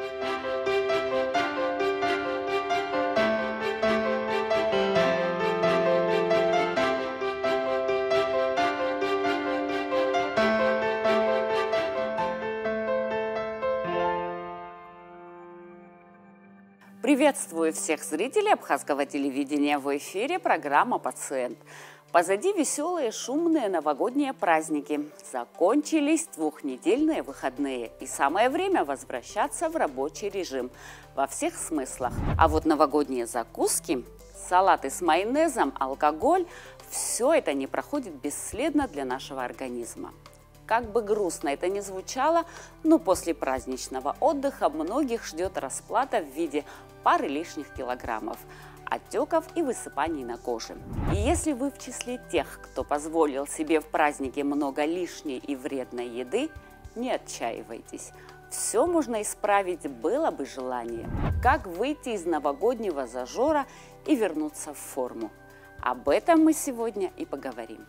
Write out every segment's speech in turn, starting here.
Приветствую всех зрителей абхазского телевидения. В эфире программа «Пациент». Позади веселые, шумные новогодние праздники. Закончились двухнедельные выходные. И самое время возвращаться в рабочий режим во всех смыслах. А вот новогодние закуски, салаты с майонезом, алкоголь – все это не проходит бесследно для нашего организма. Как бы грустно это ни звучало, но после праздничного отдыха многих ждет расплата в виде пары лишних килограммов, отеков и высыпаний на коже. И если вы в числе тех, кто позволил себе в празднике много лишней и вредной еды, не отчаивайтесь. Все можно исправить, было бы желание. Как выйти из новогоднего зажора и вернуться в форму? Об этом мы сегодня и поговорим.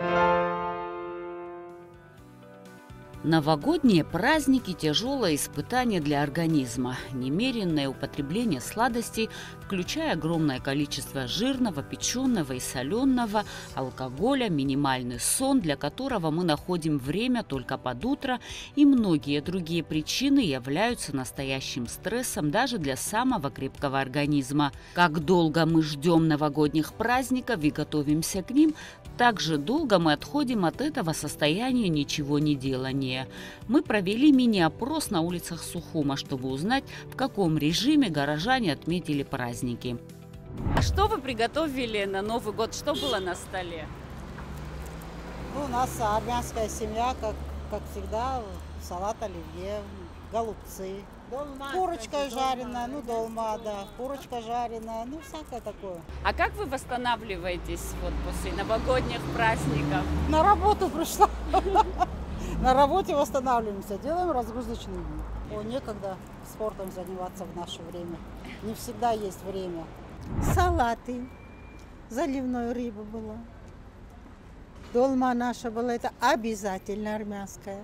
Новогодние праздники – тяжелое испытание для организма. Немеренное употребление сладостей, включая огромное количество жирного, печеного и соленого, алкоголя, минимальный сон, для которого мы находим время только под утро, и многие другие причины являются настоящим стрессом даже для самого крепкого организма. Как долго мы ждем новогодних праздников и готовимся к ним, так же долго мы отходим от этого состояния ничего не делания. Мы провели мини-опрос на улицах Сухума, чтобы узнать, в каком режиме горожане отметили праздники. А что вы приготовили на Новый год? Что было на столе? Ну, у нас армянская семья, как всегда, салат оливье, голубцы, курочка жареная, долма, да, курочка жареная, всякое такое. А как вы восстанавливаетесь после новогодних праздников? На работу пришла. На работе восстанавливаемся, делаем разгрузочные дни. Некогда спортом заниматься в наше время. Не всегда есть время. Салаты, заливной рыба была. Долма наша была, это обязательно армянская.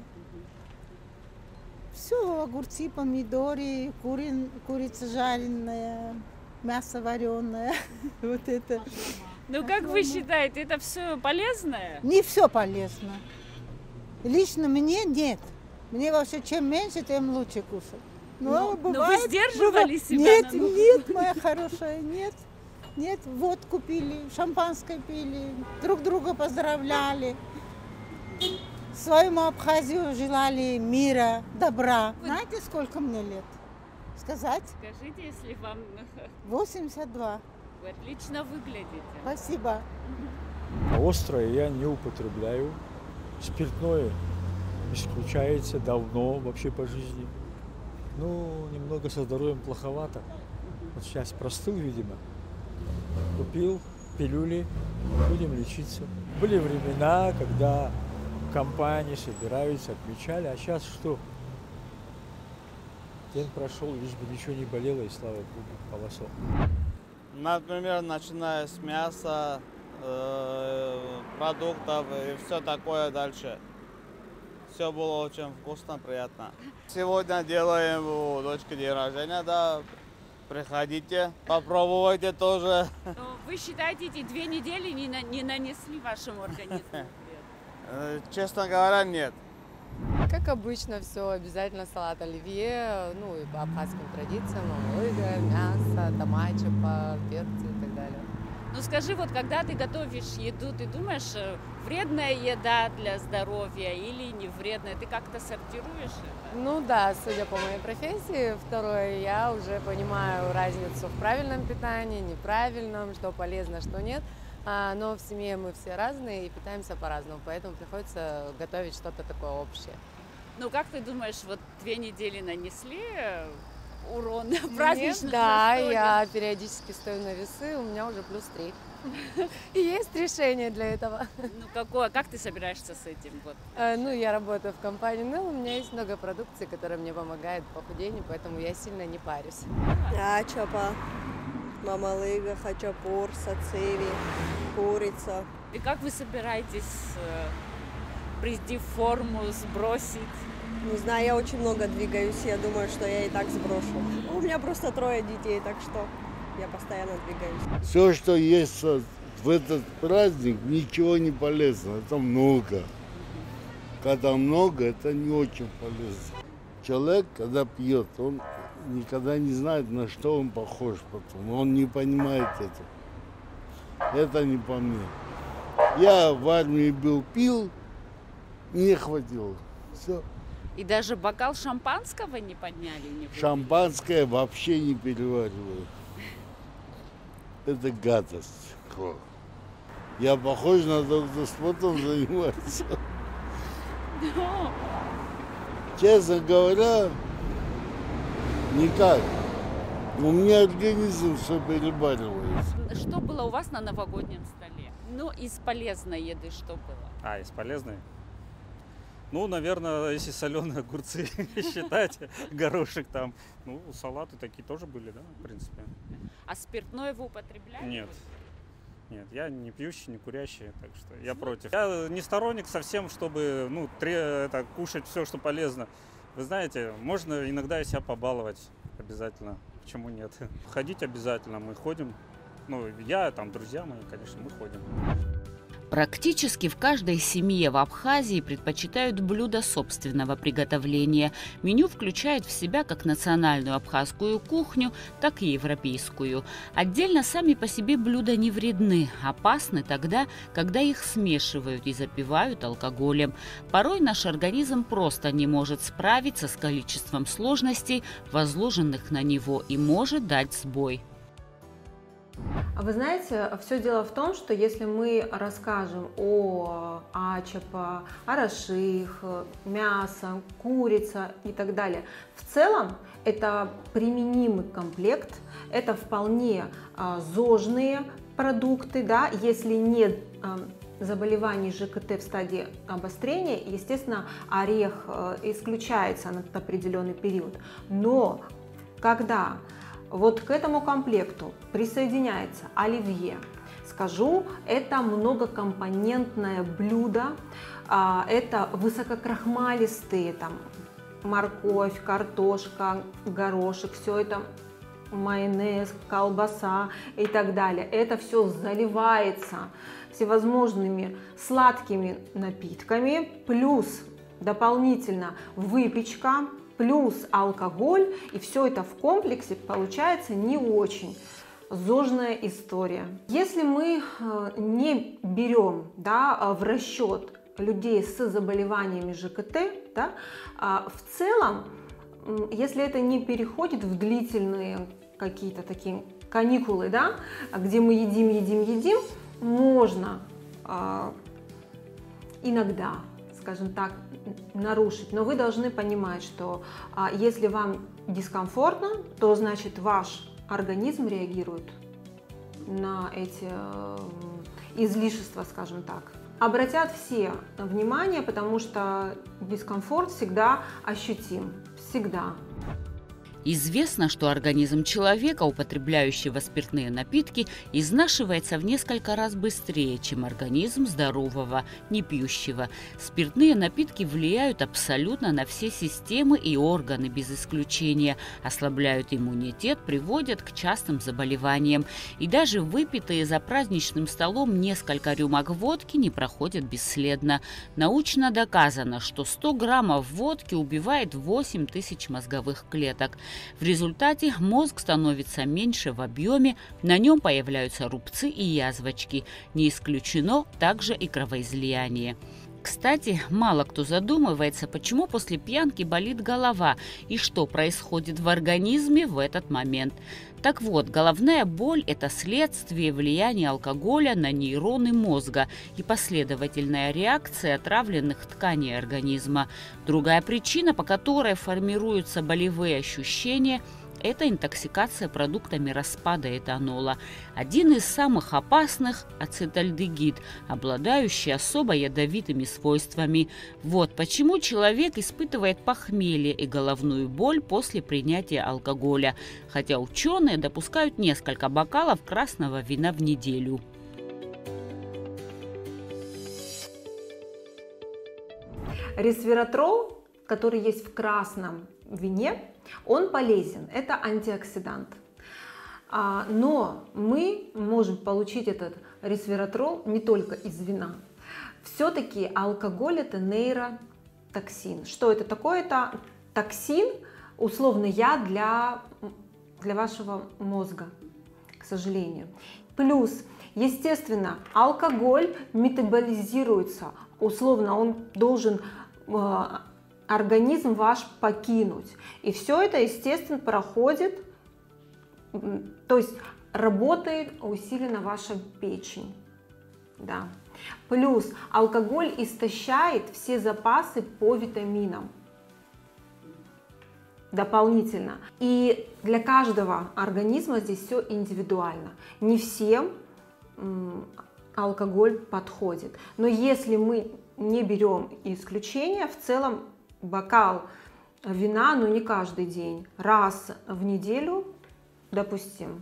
Все, огурцы, помидоры, курица жареная, мясо вареное. Вот это. Как вы считаете, это все полезное? Не все полезно. Лично мне нет. Мне вообще чем меньше, тем лучше кушать. Но вы сдерживали себя? Нет, моя хорошая, нет. Нет, водку пили, шампанское пили, друг друга поздравляли. Своему Абхазию желали мира, добра. Знаете, сколько мне лет? Сказать? Скажите, если вам... 82. Вы отлично выглядите. Спасибо. Острое я не употребляю. Спиртное исключается давно вообще по жизни. Немного со здоровьем плоховато. Вот сейчас простыл, видимо. Купил пилюли, будем лечиться. Были времена, когда компании собираются, отмечали, а сейчас что? День прошел, лишь бы ничего не болело, и слава Богу, полосо. Например, начиная с мяса, продуктов и все такое дальше. Все было очень вкусно, приятно. Сегодня делаем у дочки день рождения, да. Приходите, попробуйте тоже. Вы считаете, эти 2 недели не нанесли вашему организму вред? Честно говоря, нет. Как обычно, все обязательно салат оливье, и по абхазским традициям, мамалыга, мясо, томатчепа, перцы и так далее. Скажи, когда ты готовишь еду, ты думаешь, вредная еда для здоровья или не вредная? Ты как-то сортируешь это? Да, судя по моей профессии, второе, я уже понимаю разницу в правильном питании, неправильном, что полезно, что нет. Но в семье мы все разные и питаемся по-разному, поэтому приходится готовить что-то такое общее. Как ты думаешь, 2 недели нанесли урон праздничных? Да, я периодически стою на весы, у меня уже +3. И есть решение для этого. Какое? Как ты собираешься с этим? Я работаю в компании Nel, у меня есть много продукции, которая мне помогает в похудению, поэтому я сильно не парюсь. Ачапа, мамалыга, хачапур, сациви, курица. И как вы собираетесь прийти в форму, сбросить? Не знаю, я очень много двигаюсь, я думаю, что я и так сброшу. У меня просто 3 детей, так что я постоянно двигаюсь. Все, что есть в этот праздник, ничего не полезно. Это много. Когда много, это не очень полезно. Человек, когда пьет, он никогда не знает, на что он похож потом. Он не понимает этого. Это не по мне. Я в армии был, пил, не хватило. Все. И даже бокал шампанского не подняли? Не Шампанское вообще не перевариваю. Это гадость. Я похож на того, кто спортом занимается. Честно говоря, никак. У меня организм все перебаривается. Что было у вас на новогоднем столе? Ну, из полезной еды что было? Из полезной? Ну, наверное, если соленые огурцы считать, горошек там. Ну, салаты такие тоже были, да, в принципе. А спиртное вы употребляете? Нет. Нет, я не пьющий, не курящий, так что я против. Я не сторонник совсем, чтобы кушать все, что полезно. Вы знаете, можно иногда и себя побаловать обязательно. Почему нет? Ходить обязательно, мы ходим. Ну, я, там, друзья мои, конечно, мы ходим. Практически в каждой семье в Абхазии предпочитают блюда собственного приготовления. Меню включает в себя как национальную абхазскую кухню, так и европейскую. Отдельно сами по себе блюда не вредны, опасны тогда, когда их смешивают и запивают алкоголем. Порой наш организм просто не может справиться с количеством сложностей, возложенных на него, и может дать сбой. Вы знаете, все дело в том, что если мы расскажем о ачапа, араших, мясо, курица и так далее, в целом это применимый комплект, это вполне зожные продукты, да, если нет заболеваний ЖКТ в стадии обострения, естественно, орех исключается на определенный период. Но когда вот к этому комплекту присоединяется оливье. Скажу, это многокомпонентное блюдо, это высококрахмалистые, там, морковь, картошка, горошек, все это майонез, колбаса и так далее. Это все заливается всевозможными сладкими напитками, плюс дополнительно выпечка, плюс алкоголь, и все это в комплексе получается не очень зожная история. Если мы не берем, да, в расчет людей с заболеваниями ЖКТ, да, в целом, если это не переходит в длительные какие-то такие каникулы, да, где мы едим, можно иногда, скажем так, нарушить. Но вы должны понимать, что если вам дискомфортно, то значит ваш организм реагирует на эти излишества, скажем так. Обратят все внимание, потому что дискомфорт всегда ощутим. Всегда. Известно, что организм человека, употребляющего спиртные напитки, изнашивается в несколько раз быстрее, чем организм здорового, не пьющего. Спиртные напитки влияют абсолютно на все системы и органы без исключения, ослабляют иммунитет, приводят к частым заболеваниям. И даже выпитые за праздничным столом несколько рюмок водки не проходят бесследно. Научно доказано, что 100 граммов водки убивает 8000 мозговых клеток. В результате мозг становится меньше в объеме, на нем появляются рубцы и язвочки. Не исключено также и кровоизлияние. Кстати, мало кто задумывается, почему после пьянки болит голова и что происходит в организме в этот момент. Так вот, головная боль – это следствие влияния алкоголя на нейроны мозга и последовательная реакция отравленных тканей организма. Другая причина, по которой формируются болевые ощущения – это интоксикация продуктами распада этанола. Один из самых опасных – ацетальдегид, обладающий особо ядовитыми свойствами. Вот почему человек испытывает похмелье и головную боль после принятия алкоголя, хотя ученые допускают несколько бокалов красного вина в неделю. Ресвератрол который есть в красном вине, он полезен, это антиоксидант. Но мы можем получить этот ресвератрол не только из вина. Все-таки алкоголь – это нейротоксин. Что это такое? Это токсин, условно яд для вашего мозга, к сожалению. Плюс, естественно, алкоголь метаболизируется, условно он должен организм ваш покинуть. И все это, естественно, проходит, то есть работает усиленно ваша печень. Да. Плюс алкоголь истощает все запасы по витаминам дополнительно. И для каждого организма здесь все индивидуально. Не всем алкоголь подходит. Но если мы не берем исключения, в целом бокал вина, но не каждый день, раз в неделю допустим.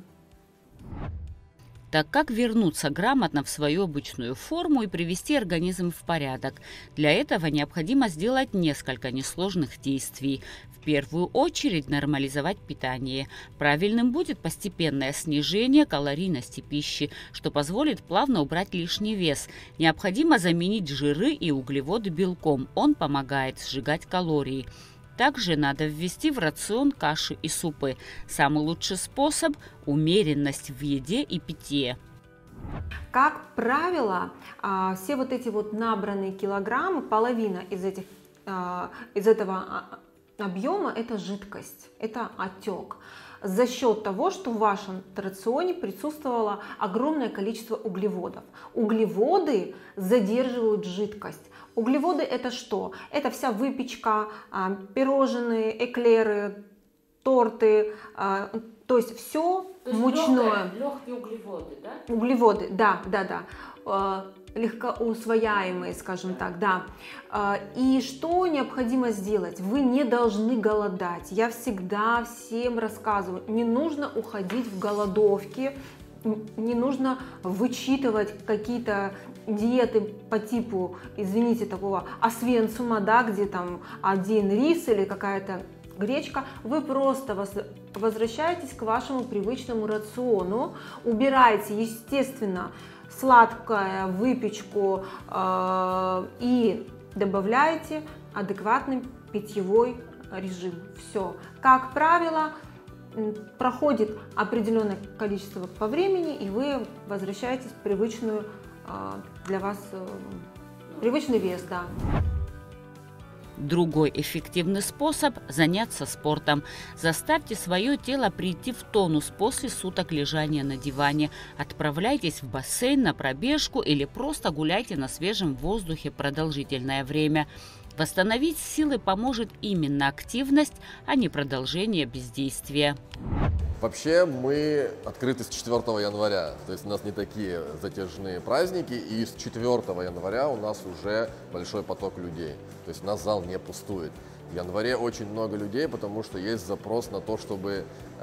Так как вернуться грамотно в свою обычную форму и привести организм в порядок? Для этого необходимо сделать несколько несложных действий. В первую очередь нормализовать питание. Правильным будет постепенное снижение калорийности пищи, что позволит плавно убрать лишний вес. Необходимо заменить жиры и углеводы белком. Он помогает сжигать калории. Также надо ввести в рацион каши и супы. Самый лучший способ – умеренность в еде и питье. Как правило, все вот эти вот набранные килограммы, половина из этого объема – это жидкость, это отек. За счет того, что в вашем рационе присутствовало огромное количество углеводов. Углеводы задерживают жидкость. Углеводы это что? Это вся выпечка, пирожные, эклеры, торты, то есть все мучное. Легкие углеводы, да? Углеводы, да. Легкоусвояемые, скажем так, да. И что необходимо сделать? Вы не должны голодать. Я всегда всем рассказываю, не нужно уходить в голодовки, не нужно вычитывать какие-то диеты по типу, извините, такого освенцума, да, где там один рис или какая-то гречка. Вы просто возвращаетесь к вашему привычному рациону, убираете, естественно, сладкую выпечку и добавляете адекватный питьевой режим. Все. Как правило, проходит определенное количество по времени, и вы возвращаетесь в привычную для вас привычный вес, да. Другой эффективный способ – заняться спортом. Заставьте свое тело прийти в тонус после суток лежания на диване. Отправляйтесь в бассейн на пробежку или просто гуляйте на свежем воздухе продолжительное время. Восстановить силы поможет именно активность, а не продолжение бездействия. Вообще мы открыты с 4 января, то есть у нас не такие затяжные праздники, и с 4 января у нас уже большой поток людей, то есть у нас зал не пустует. В январе очень много людей, потому что есть запрос на то, чтобы,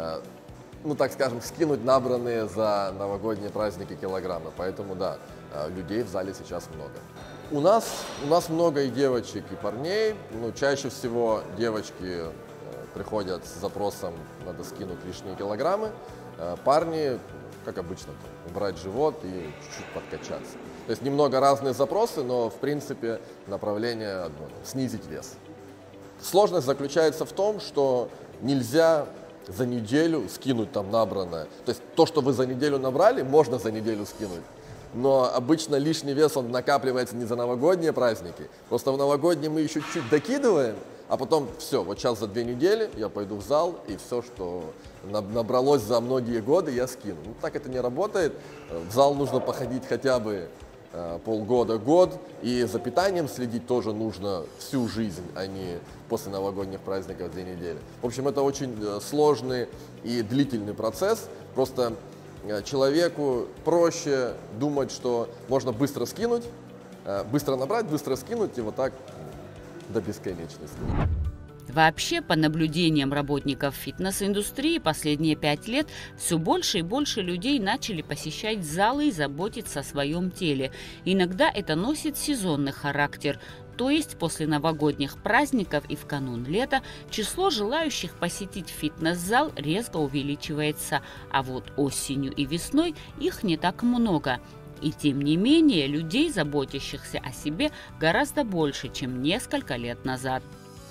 ну так скажем, скинуть набранные за новогодние праздники килограммы, поэтому да, людей в зале сейчас много. У нас много и девочек, и парней, но чаще всего девочки приходят с запросом, надо скинуть лишние килограммы, парни, как обычно, убрать живот и чуть-чуть подкачаться. То есть немного разные запросы, но в принципе направление одно – снизить вес. Сложность заключается в том, что нельзя за неделю скинуть там набранное. То есть то, что вы за неделю набрали, можно за неделю скинуть. Но обычно лишний вес он накапливается не за новогодние праздники. Просто в новогодние мы еще чуть докидываем, а потом все, вот сейчас за 2 недели я пойду в зал, и все, что набралось за многие годы, я скину. Ну, так это не работает. В зал нужно походить хотя бы полгода-год, и за питанием следить тоже нужно всю жизнь, а не после новогодних праздников 2 недели. В общем, это очень сложный и длительный процесс. Просто человеку проще думать, что можно быстро скинуть, быстро набрать, быстро скинуть, и вот так до бесконечности. Вообще, по наблюдениям работников фитнес-индустрии, последние 5 лет все больше и больше людей начали посещать залы и заботиться о своем теле. Иногда это носит сезонный характер, То есть после новогодних праздников и в канун лета число желающих посетить фитнес-зал резко увеличивается, а вот осенью и весной их не так много. И тем не менее людей, заботящихся о себе, гораздо больше, чем несколько лет назад.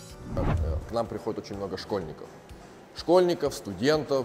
К нам приходит очень много школьников. Школьников, студентов.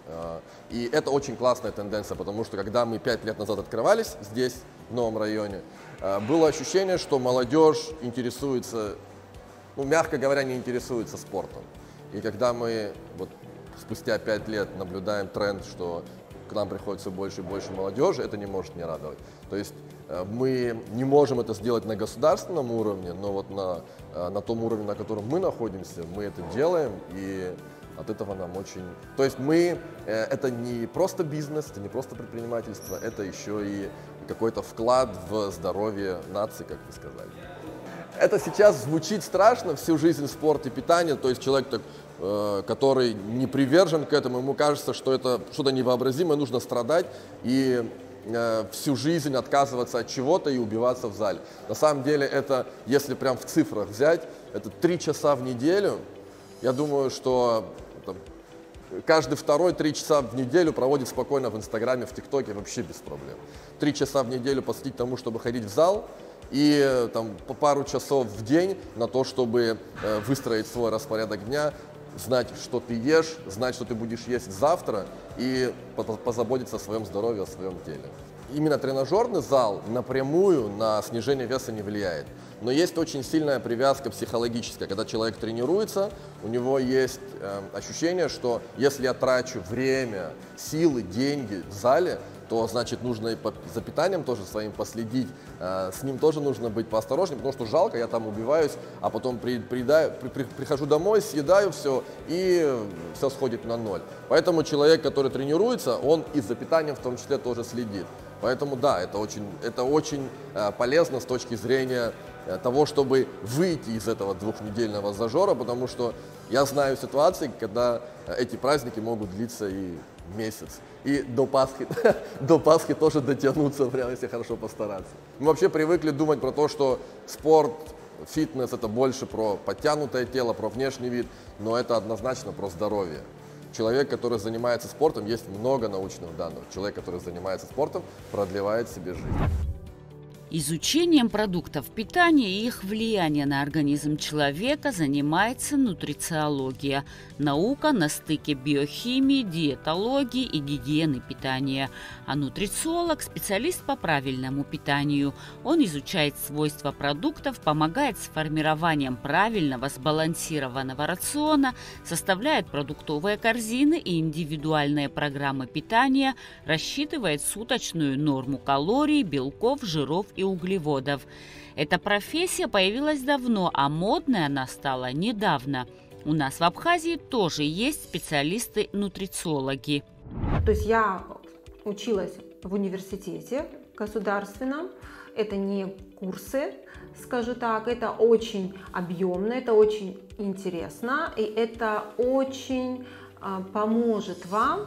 И это очень классная тенденция, потому что когда мы 5 лет назад открывались здесь, в новом районе, было ощущение, что молодежь интересуется, ну, мягко говоря, не интересуется спортом. И когда мы вот спустя 5 лет наблюдаем тренд, что к нам приходит все больше и больше молодежи, это не может не радовать. То есть мы не можем это сделать на государственном уровне, но вот на том уровне, на котором мы находимся, мы это делаем, и от этого нам очень... То есть это не просто бизнес, это не просто предпринимательство, это еще и какой-то вклад в здоровье нации, как вы сказали. Это сейчас звучит страшно, всю жизнь спорт и питание, то есть человек, который не привержен к этому, ему кажется, что это что-то невообразимое, нужно страдать и всю жизнь отказываться от чего-то и убиваться в зале. На самом деле это, если прям в цифрах взять, это 3 часа в неделю. Я думаю, что каждый второй 3 часа в неделю проводит спокойно в Инстаграме, в ТикТоке, вообще без проблем. 3 часа в неделю посвятить тому, чтобы ходить в зал, и по пару часов в день на то, чтобы выстроить свой распорядок дня, знать, что ты ешь, знать, что ты будешь есть завтра, и позаботиться о своем здоровье, о своем теле. Именно тренажерный зал напрямую на снижение веса не влияет. Но есть очень сильная привязка психологическая. Когда человек тренируется, у него есть ощущение, что если я трачу время, силы, деньги в зале, то, значит, нужно и за питанием тоже своим последить, с ним тоже нужно быть поосторожнее, потому что жалко, я там убиваюсь, а потом прихожу домой, съедаю все, и все сходит на ноль. Поэтому человек, который тренируется, он и за питанием в том числе тоже следит. Поэтому да, это очень полезно с точки зрения того, чтобы выйти из этого двухнедельного зажора, потому что я знаю ситуации, когда эти праздники могут длиться и месяц. И до Пасхи тоже дотянуться, прямо если хорошо постараться. Мы вообще привыкли думать про то, что спорт, фитнес – это больше про подтянутое тело, про внешний вид, но это однозначно про здоровье. Человек, который занимается спортом, есть много научных данных. Человек, который занимается спортом, продлевает себе жизнь. Изучением продуктов питания и их влияния на организм человека занимается нутрициология – наука на стыке биохимии, диетологии и гигиены питания. А нутрициолог – специалист по правильному питанию. Он изучает свойства продуктов, помогает с формированием правильного сбалансированного рациона, составляет продуктовые корзины и индивидуальные программы питания, рассчитывает суточную норму калорий, белков, жиров и углеводов. Эта профессия появилась давно, а модной она стала недавно. У нас в Абхазии тоже есть специалисты-нутрициологи. То есть я училась в университете государственном. Это не курсы, скажу так, это очень объемно, это очень интересно, и это очень поможет вам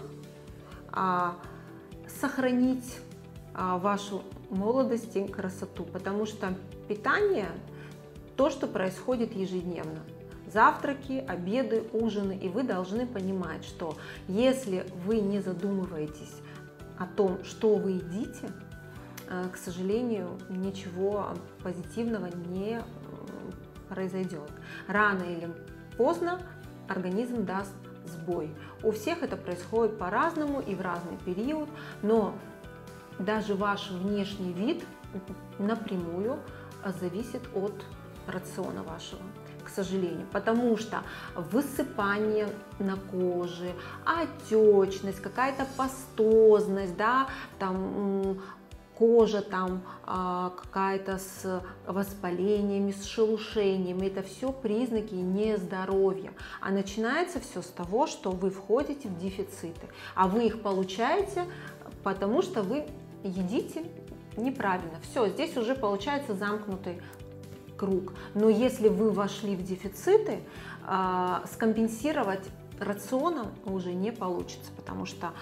сохранить вашу молодость и красоту, потому что питание – то, что происходит ежедневно. Завтраки, обеды, ужины, и вы должны понимать, что если вы не задумываетесь о том, что вы едите, к сожалению, ничего позитивного не произойдет. Рано или поздно организм даст сбой. У всех это происходит по-разному и в разный период, но даже ваш внешний вид напрямую зависит от рациона вашего, к сожалению, потому что высыпание на коже, отечность, какая-то пастозность, да, там кожа там какая-то с воспалениями, с шелушениями, это все признаки нездоровья. А начинается все с того, что вы входите в дефициты, а вы их получаете, потому что вы едите неправильно. Все, здесь уже получается замкнутый круг. Но если вы вошли в дефициты, скомпенсировать рационом уже не получится, потому что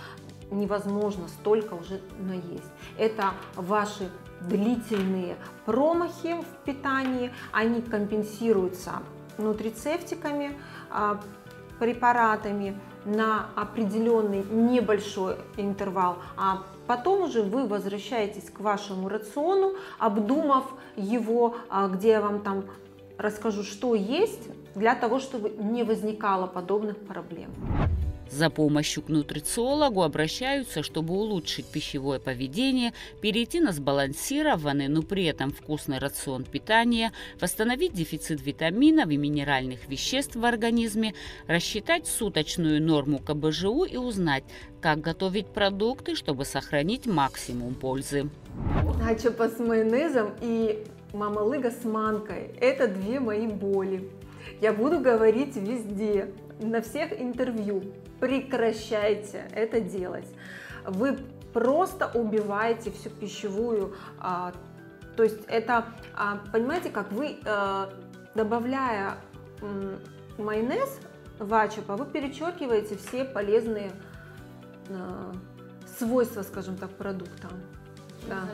невозможно столько уже наесть. Это ваши длительные промахи в питании, они компенсируются нутрицептиками, препаратами на определенный небольшой интервал, а потом уже вы возвращаетесь к вашему рациону, обдумав его, где я вам там расскажу, что есть, для того, чтобы не возникало подобных проблем. За помощью к нутрициологу обращаются, чтобы улучшить пищевое поведение, перейти на сбалансированный, но при этом вкусный рацион питания, восстановить дефицит витаминов и минеральных веществ в организме, рассчитать суточную норму КБЖУ и узнать, как готовить продукты, чтобы сохранить максимум пользы. Ачапа с майонезом и мамалыга с манкой – это две мои боли. Я буду говорить везде, на всех интервью. Прекращайте это делать. Вы просто убиваете всю пищевую, то есть это, понимаете, как вы, добавляя майонез в ачапа, вы перечеркиваете все полезные свойства, скажем так, продукта. Да.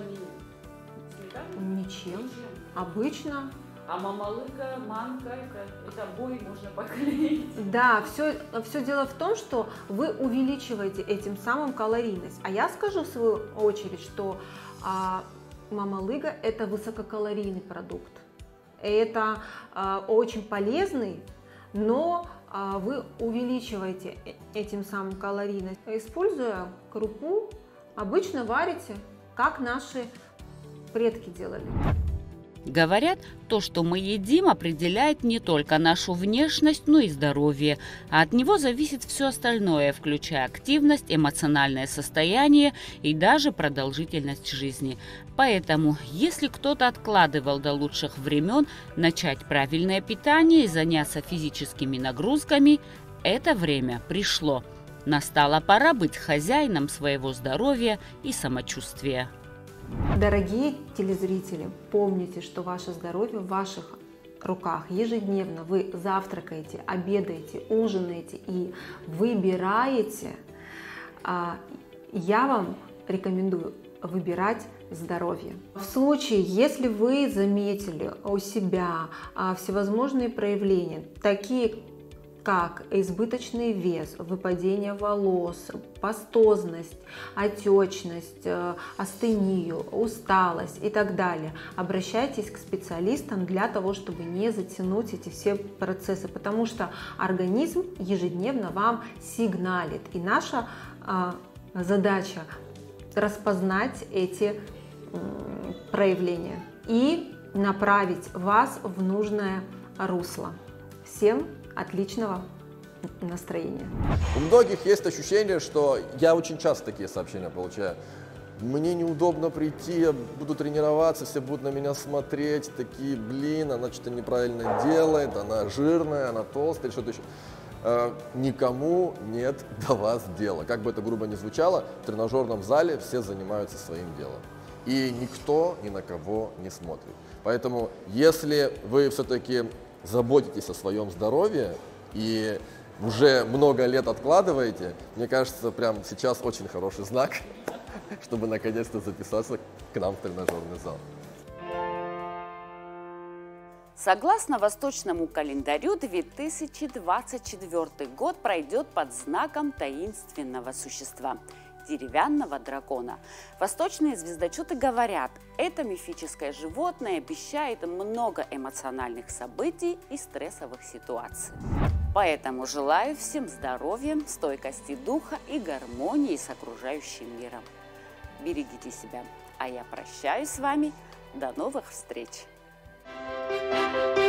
Ничем. Обычно. А мамалыга, манка, это обои можно поклеить. Да, все дело в том, что вы увеличиваете этим самым калорийность. А я скажу в свою очередь, что мамалыга – это высококалорийный продукт. Это очень полезный, но вы увеличиваете этим самым калорийность. Используя крупу, обычно варите, как наши предки делали. Говорят, то, что мы едим, определяет не только нашу внешность, но и здоровье. А от него зависит все остальное, включая активность, эмоциональное состояние и даже продолжительность жизни. Поэтому, если кто-то откладывал до лучших времен начать правильное питание и заняться физическими нагрузками, это время пришло. Настала пора быть хозяином своего здоровья и самочувствия. Дорогие телезрители, помните, что ваше здоровье в ваших руках. Ежедневно вы завтракаете, обедаете, ужинаете и выбираете. Я вам рекомендую выбирать здоровье. В случае, если вы заметили у себя всевозможные проявления, такие как избыточный вес, выпадение волос, пастозность, отечность, астению, усталость и так далее, обращайтесь к специалистам для того, чтобы не затянуть эти все процессы, потому что организм ежедневно вам сигналит, и наша задача распознать эти проявления и направить вас в нужное русло. Всем отличного настроения. У многих есть ощущение, что я очень часто такие сообщения получаю. Мне неудобно прийти, я буду тренироваться, все будут на меня смотреть, такие, блин, она что-то неправильно делает, она жирная, она толстая, что-то еще. Никому нет до вас дела. Как бы это грубо ни звучало, в тренажерном зале все занимаются своим делом. И никто ни на кого не смотрит. Поэтому, если вы все-таки заботитесь о своем здоровье и уже много лет откладываете, мне кажется, прямо сейчас очень хороший знак, чтобы наконец-то записаться к нам в тренажерный зал. Согласно восточному календарю, 2024 год пройдет под знаком таинственного существа – деревянного дракона. Восточные звездочеты говорят, это мифическое животное обещает много эмоциональных событий и стрессовых ситуаций. Поэтому желаю всем здоровья, стойкости духа и гармонии с окружающим миром. Берегите себя, а я прощаюсь с вами. До новых встреч!